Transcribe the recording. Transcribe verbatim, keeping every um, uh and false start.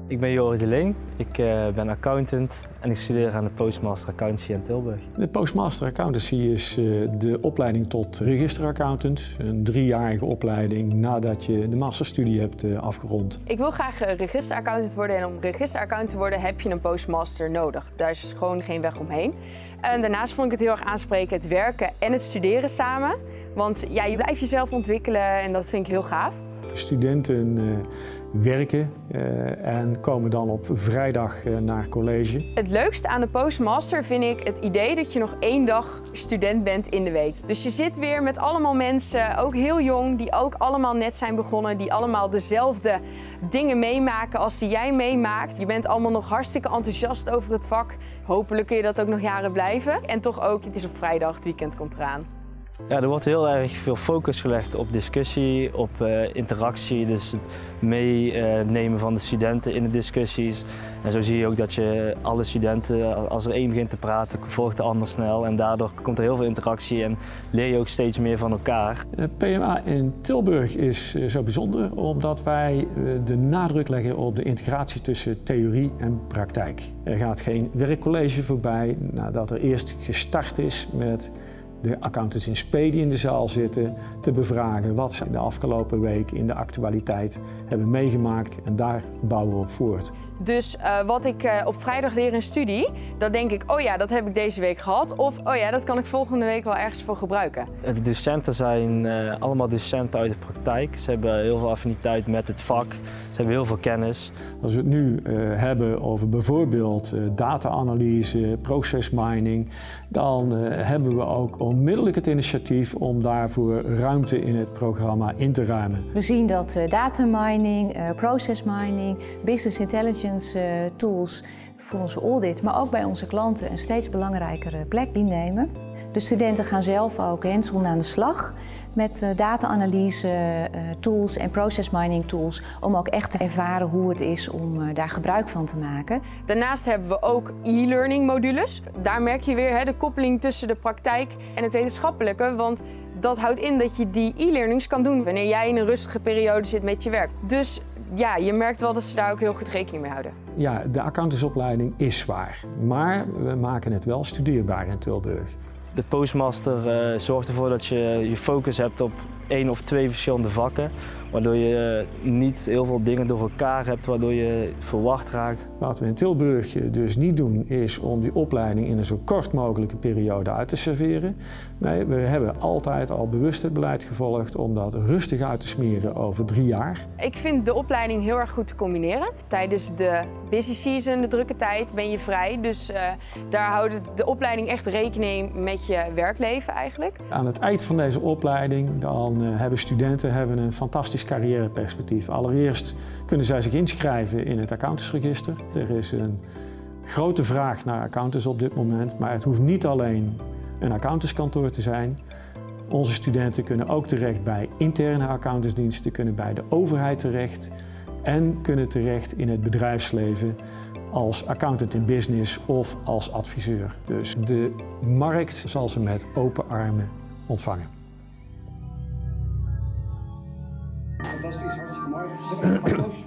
Ik ben Joris de Leen, ik uh, ben accountant en ik studeer aan de Postmaster Accountancy in Tilburg. De Postmaster Accountancy is uh, de opleiding tot registeraccountant. Een driejarige opleiding nadat je de masterstudie hebt uh, afgerond. Ik wil graag uh, registeraccountant worden en om registeraccountant te worden heb je een postmaster nodig. Daar is gewoon geen weg omheen. En daarnaast vond ik het heel erg aanspreken het werken en het studeren samen. Want ja, je blijft jezelf ontwikkelen en dat vind ik heel gaaf. De studenten uh, werken uh, en komen dan op vrijdag uh, naar college. Het leukste aan de postmaster vind ik het idee dat je nog één dag student bent in de week. Dus je zit weer met allemaal mensen, ook heel jong, die ook allemaal net zijn begonnen, die allemaal dezelfde dingen meemaken als die jij meemaakt. Je bent allemaal nog hartstikke enthousiast over het vak. Hopelijk kun je dat ook nog jaren blijven. En toch ook, het is op vrijdag, het weekend komt eraan. Ja, er wordt heel erg veel focus gelegd op discussie, op uh, interactie, dus het meenemen uh, van de studenten in de discussies. En zo zie je ook dat je alle studenten, als er één begint te praten, volgt de ander snel en daardoor komt er heel veel interactie en leer je ook steeds meer van elkaar. P M A in Tilburg is zo bijzonder omdat wij de nadruk leggen op de integratie tussen theorie en praktijk. Er gaat geen werkcollege voorbij nadat er eerst gestart is met de accountants in spe die in de zaal zitten, te bevragen wat ze de afgelopen week in de actualiteit hebben meegemaakt en daar bouwen we op voort. Dus uh, wat ik uh, op vrijdag leer in studie, dan denk ik, oh ja, dat heb ik deze week gehad. Of, oh ja, dat kan ik volgende week wel ergens voor gebruiken. De docenten zijn uh, allemaal docenten uit de praktijk. Ze hebben heel veel affiniteit met het vak. Ze hebben heel veel kennis. Als we het nu uh, hebben over bijvoorbeeld uh, data-analyse, process mining, dan uh, hebben we ook onmiddellijk het initiatief om daarvoor ruimte in het programma in te ruimen. We zien dat uh, data mining, uh, process mining, business intelligence Uh, tools voor onze audit, maar ook bij onze klanten een steeds belangrijkere plek innemen. De studenten gaan zelf ook hands-on aan de slag met uh, data-analyse uh, tools en process mining tools om ook echt te ervaren hoe het is om uh, daar gebruik van te maken. Daarnaast hebben we ook e-learning modules. Daar merk je weer hè, de koppeling tussen de praktijk en het wetenschappelijke, want dat houdt in dat je die e-learnings kan doen wanneer jij in een rustige periode zit met je werk. Dus ja, je merkt wel dat ze daar ook heel goed rekening mee houden. Ja, de accountantsopleiding is zwaar, maar we maken het wel studeerbaar in Tilburg. De postmaster uh, zorgt ervoor dat je je focus hebt op één of twee verschillende vakken, waardoor je uh, niet heel veel dingen door elkaar hebt, waardoor je verward raakt. Wat we in Tilburg dus niet doen, is om die opleiding in een zo kort mogelijke periode uit te serveren. Nee, we hebben altijd al bewust het beleid gevolgd om dat rustig uit te smeren over drie jaar. Ik vind de opleiding heel erg goed te combineren. Tijdens de busy season, de drukke tijd, ben je vrij. Dus uh, daar houdt de opleiding echt rekening met je werkleven eigenlijk. Aan het eind van deze opleiding dan uh, hebben studenten hebben een fantastisch carrièreperspectief. Allereerst kunnen zij zich inschrijven in het accountantsregister. Er is een grote vraag naar accountants op dit moment, maar het hoeft niet alleen een accountantskantoor te zijn. Onze studenten kunnen ook terecht bij interne accountantsdiensten, kunnen bij de overheid terecht en kunnen terecht in het bedrijfsleven als accountant in business of als adviseur. Dus de markt zal ze met open armen ontvangen. Fantastisch, hartstikke mooi.